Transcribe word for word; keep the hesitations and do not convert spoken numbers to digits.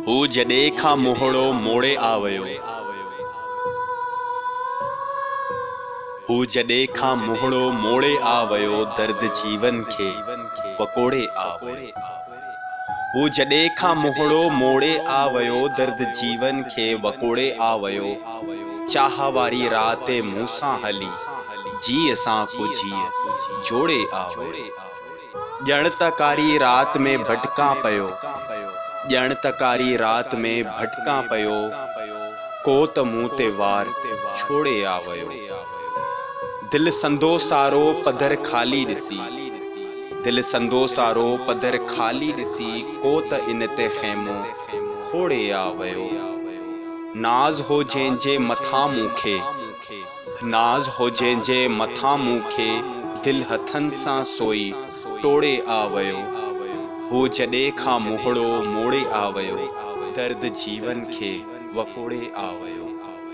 हू जॾे खां मोहड़ो मोड़े आवयो हू जॾे खां मोहड़ो मोड़े आवयो दर्द जीवन खे वकोड़े आवयो हू जॾे खां मोहड़ो मोड़े आवयो दर्द जीवन खे वकोड़े आवयो चाह वारी रात मूंसां हली जीअ सां को जीअ जोड़े आवयो ॼण त कारी रात में भटकां पयो ॼण त कारी रात में भटकां पयो को त मूं ते वार छोड़े आवयो दिल संदो सारो पधर खाली ॾिसी दिल संदो सारो पधर खाली ॾिसी को त इन ते ख़ैमो खोड़े आवयो नाज़ हो जंहिंजे मथां मूंखे नाज़ हो जंहिंजे मथां मूंखे दिल हथनि सां सोई टोड़े आवयो हू जॾे खां मोहड़ो मोड़े आवयो दर्द जीवन खे वकोड़े आवयो।